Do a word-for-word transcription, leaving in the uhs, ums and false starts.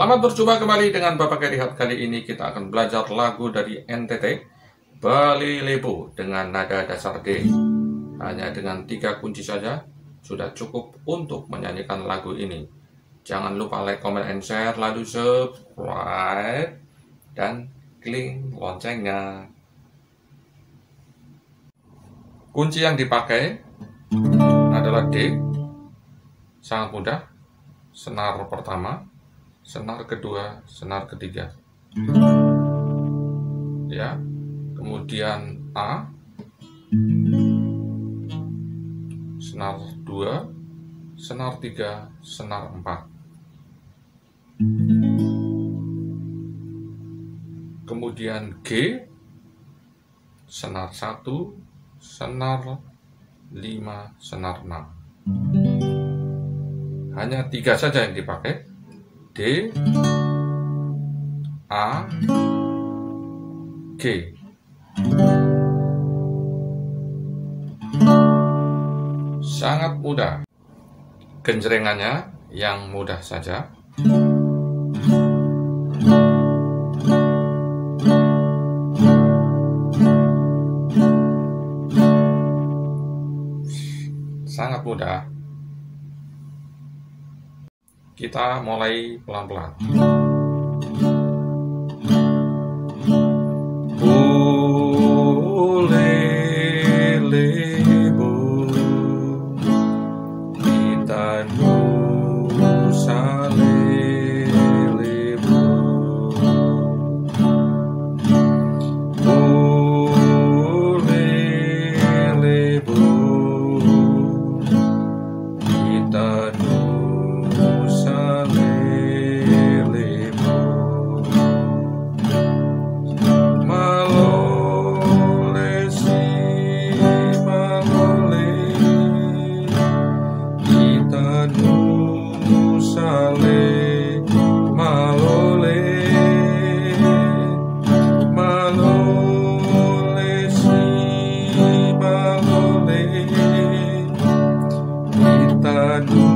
Selamat berjumpa kembali dengan Bapak Kerihat. Kali ini kita akan belajar lagu dari N T T, Bali Lebu, dengan nada dasar D. Hanya dengan tiga kunci saja sudah cukup untuk menyanyikan lagu ini. Jangan lupa like, comment, and share, lalu subscribe dan klik loncengnya. Kunci yang dipakai adalah D, sangat mudah. Senar pertama, senar kedua, senar ketiga, ya. Kemudian A, senar dua, senar tiga, senar empat. Kemudian G, senar satu, senar lima, senar enam. Hanya tiga saja yang dipakai. D, A, G. Sangat mudah. Genjrengannya yang mudah saja. Sangat mudah. Kita mulai pelan-pelan. Boleh lebu, kita nusa lebu. Boleh lebu, kita Aduh.